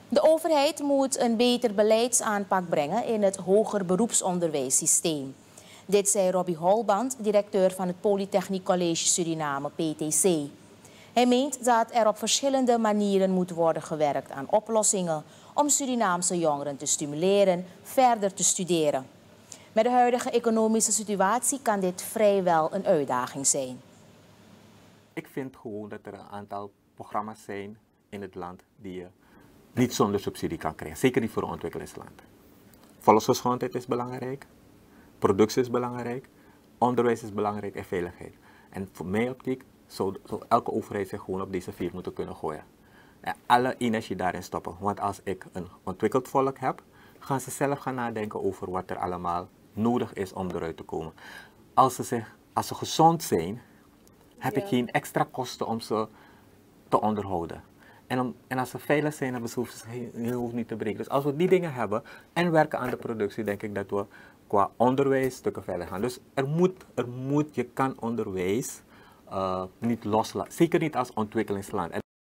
De overheid moet een beter beleidsaanpak brengen in het hoger beroepsonderwijssysteem. Dit zei Robbie Holband, directeur van het Polytechniek College Suriname, PTC. Hij meent dat er op verschillende manieren moet worden gewerkt aan oplossingen om Surinaamse jongeren te stimuleren verder te studeren. Met de huidige economische situatie kan dit vrijwel een uitdaging zijn. Ik vind gewoon dat er een aantal programma's zijn in het land die je niet zonder subsidie kan krijgen. Zeker niet voor een ontwikkelingsland. Volksgezondheid is belangrijk, productie is belangrijk, onderwijs is belangrijk en veiligheid. En voor mij optiek zou elke overheid zich gewoon op deze vier moeten kunnen gooien. En alle energie daarin stoppen. Want als ik een ontwikkeld volk heb, gaan ze zelf gaan nadenken over wat er allemaal nodig is om eruit te komen. Als ze gezond zijn, heb ik geen extra kosten om ze te onderhouden. En als ze veilig zijn, dan hoeven ze niet te breken. Dus als we die dingen hebben en werken aan de productie, denk ik dat we qua onderwijs stukken verder gaan. Dus je kan onderwijs niet loslaten. Zeker niet als ontwikkelingsland.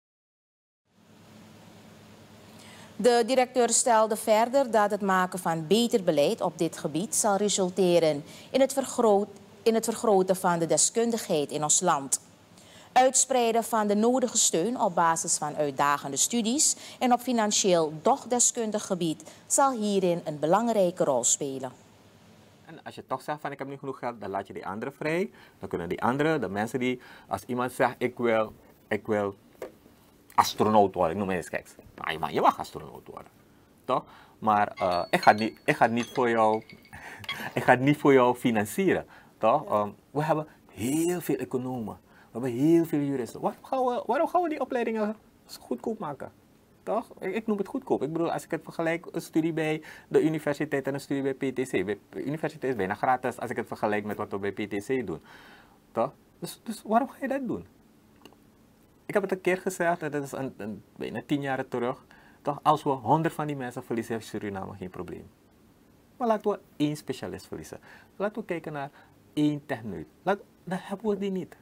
De directeur stelde verder dat het maken van beter beleid op dit gebied zal resulteren in het vergroten van de deskundigheid in ons land. Uitspreiden van de nodige steun op basis van uitdagende studies en op financieel doch deskundig gebied zal hierin een belangrijke rol spelen. En als je toch zegt van ik heb niet genoeg geld, dan laat je die anderen vrij. Dan kunnen die anderen, de mensen die, als iemand zegt ik wil astronaut worden, ik noem eens geks. Nou, je mag astronaut worden, toch? Maar ik ga niet voor jou financieren, toch? We hebben heel veel economen, we hebben heel veel juristen. Waarom gaan we die opleidingen goedkoop maken? Toch? Ik noem het goedkoop. Ik bedoel, als ik het vergelijk, een studie bij de universiteit en een studie bij PTC. De universiteit is bijna gratis als ik het vergelijk met wat we bij PTC doen. Toch? Dus waarom ga je dat doen? Ik heb het een keer gezegd, dat is bijna 10 jaar terug. Toch? Als we 100 van die mensen verliezen, heeft Suriname geen probleem. Maar laten we 1 specialist verliezen. Laten we kijken naar 1 techneut. Dan hebben we die niet.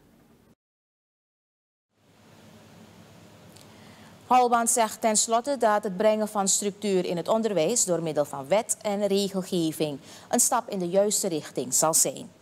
Holband zegt tenslotte dat het brengen van structuur in het onderwijs door middel van wet en regelgeving een stap in de juiste richting zal zijn.